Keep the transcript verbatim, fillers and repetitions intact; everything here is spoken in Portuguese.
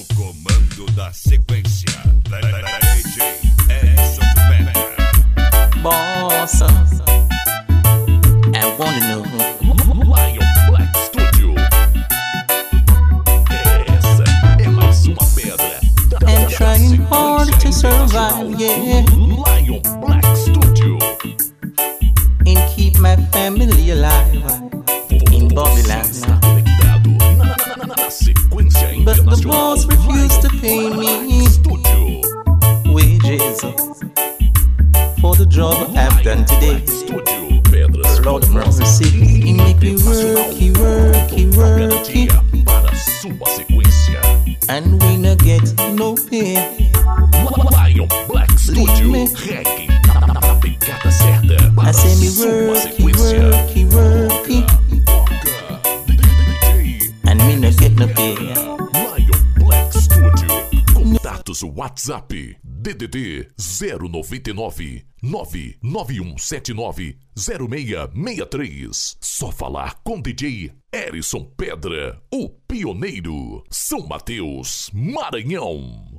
comando da sequência, D J Bossa, I wanna know. Lion Black Studio. Essa é mais uma pedra da, da, And trying hard to survive, yeah. Lion Black Studio. And keep my family alive in Babylon. But the boss refused to pay me wages for the job I've done today. Lord of mercy, he make me work, he work, he work, he. And we no get no pay. Lion Black Studio, reggae na pegada certa. I say me work, he work, he work, he. And me no get no pay. Lion Black Studio. Contatos WhatsApp D D D zero nove nove nove nove um sete nove zero seis seis três. Só falar com D J Erison Pedra, o pioneiro, São Mateus, Maranhão.